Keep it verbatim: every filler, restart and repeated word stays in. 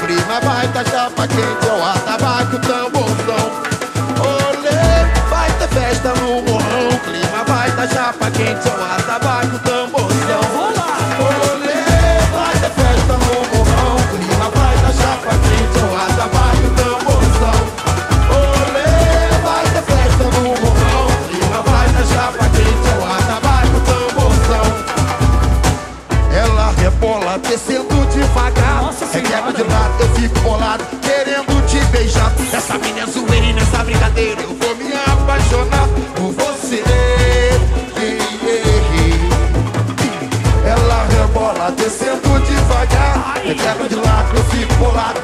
clima vai tá chapa quente, é o atabaque, o tamborzão. Olê, vai ter festa no morrão. O clima vai tá chapa quente, é o atabaque, o tamborzão. Olê, vai ter festa no morrão. O clima vai tá chapa quente, é o atabaque, o tamborzão. Olê, vai ter festa no morrão. O clima vai tá chapa quente, é o atabaque, o tamborzão. Ela rebola descendo devagar. Requebra de lado, eu fico bolado, querendo te beijar. Essa mina é zoeira e nessa brincadeira eu vou me apaixonar por você. Ela rebola descendo devagar. Requebra de lado, eu fico bolado,